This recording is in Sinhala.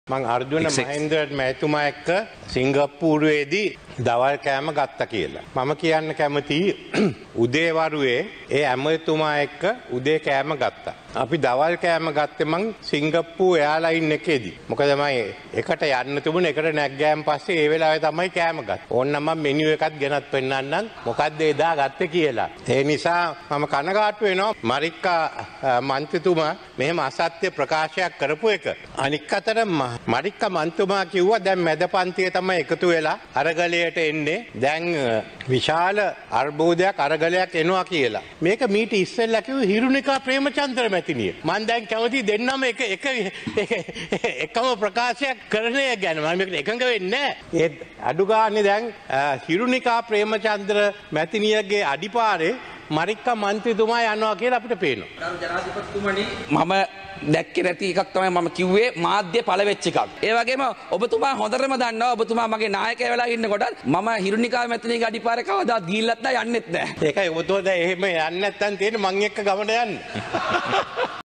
මං අර්ජුන මහින්ද මැතිතුමා එක්ක සිංගප්පූරුවේදී දවල් කෑම ගත්තා කියලා. මම කියන්න කැමතියි උදේ වරුවේ ඒ ඇමතිතුමා එක්ක උදේ කෑම ගත්තා. අපි දවල් කෑම ගත්තේ මං සිංගප්පූ එයාලයින් එකේදී. මොකද මම එකට යන්න තිබුණේ එකට නැග්ගෑන් පස්සේ ඒ වෙලාවේ තමයි කෑම ගත්තේ. ඕන්න මම මෙනු එකත් ගෙනත් පෙන්නන්නම් මොකද්ද එදා ගත්තේ කියලා. ඒ නිසා මම කනගාටු වෙනවා මරික්කා මන්ත්‍රීතුමා මෙහෙම අසත්‍ය ප්‍රකාශයක් කරපු එක. අනික් අතට මරික්කා මන්ත්‍රීතුමා කිව්වා දැන් මැද පන්තියේ තමයි එකතු වෙලා අරගලයට එන්නේ. දැන් විශාල අර්බුදයක් අරගලයක් එනවා කියලා. මේක මීට ඉස්සෙල්ලා කිව්ව හිරුනිකා ප්‍රේමචන්ද්‍ර මැතිණිය. මම දැන් කැමති දෙන්නම එකම ප්‍රකාශයක් කරන්නේ ගැන මම මේකට එකඟ වෙන්නේ නැහැ. ඒ අඩු ගානේ දැන් හිරුනිකා ප්‍රේමචන්ද්‍ර මැතිණියගේ අඩිපාරේ මරික්කා මන්ත්‍රීතුමා යනවා කියලා අපිට පේනවා. ජනාධිපතිතුමනි මම දැක්කේ නැති එකක් තමයි මම කිව්වේ මාධ්‍ය පළවෙච්ච එකක්. ඒ වගේම ඔබතුමා හොඳටම දන්නවා ඔබතුමා මගේ නායකයා වෙලා ඉන්නකොට මම හිරුනිකා මැතිණියගේ අඩිපාරේ කවදාත් ගිහිල්ලත් නැහැ යන්නෙත් නැහැ. ඒකයි ඔබතුමා දැන් එහෙම යන්නේ නැත්නම් තියෙන්නේ මං එක්ක ගමන යන්න.